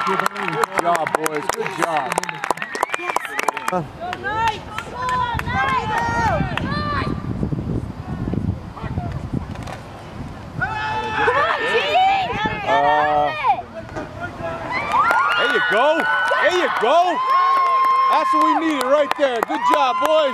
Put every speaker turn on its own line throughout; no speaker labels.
Good job, boys. Good job.
Go Knights!
There you go. There you go. That's what we needed right there. Good job, boys.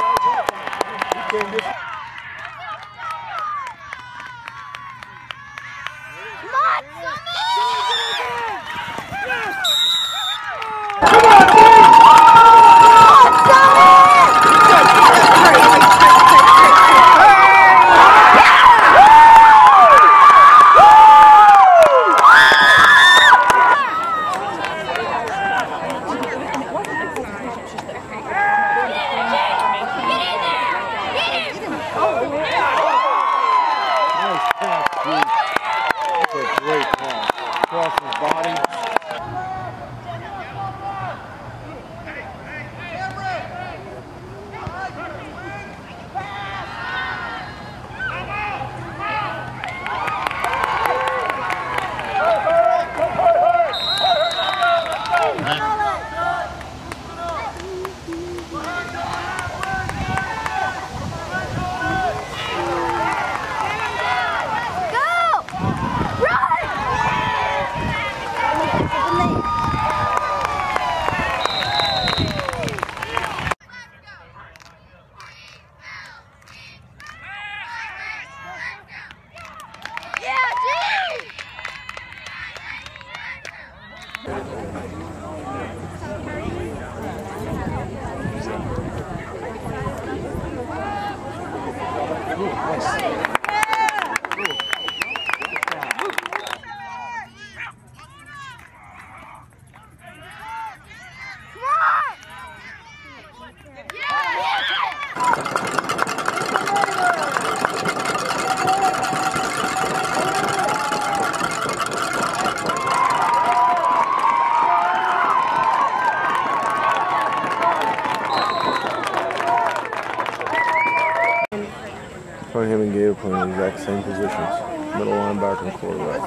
Him and Gabe playing the exact same positions. Middle linebacker and quarterback.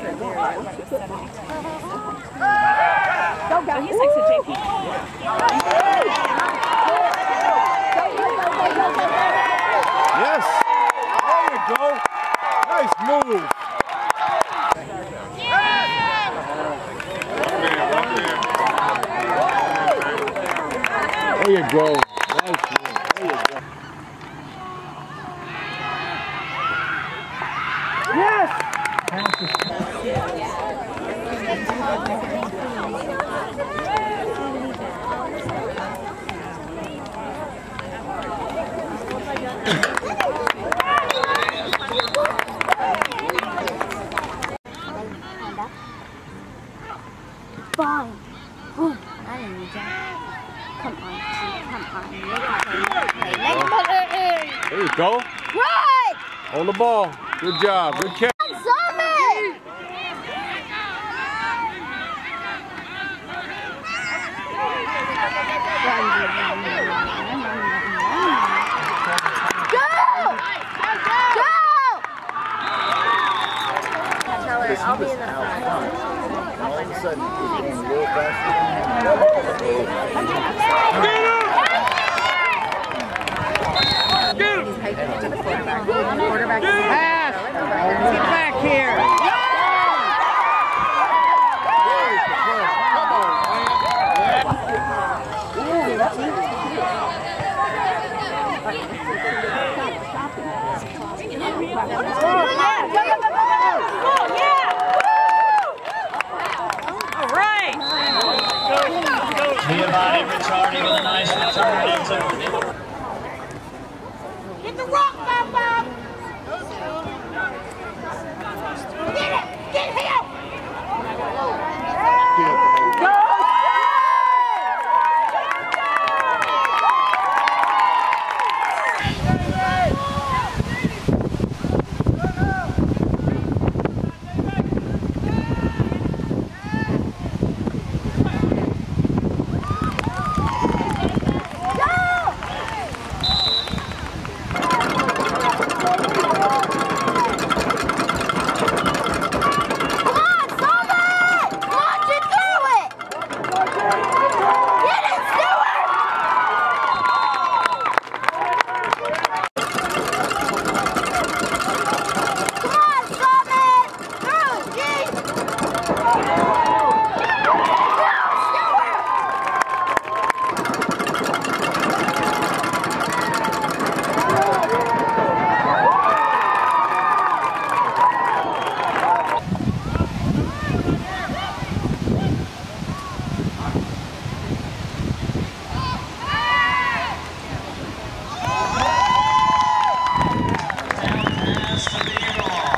Go, go. He's next to JP.
Yes! There you go! Nice move! There you go. Nice move. There you go. Yes!
Fine. Oh, I didn't need that. Come on,
There you go.
Right!
On the ball. Good job. Good catch.
I'll be in the front.
All of a sudden, he's going real fast.
Get back here.
Giovanni Ricciardi with a nice return into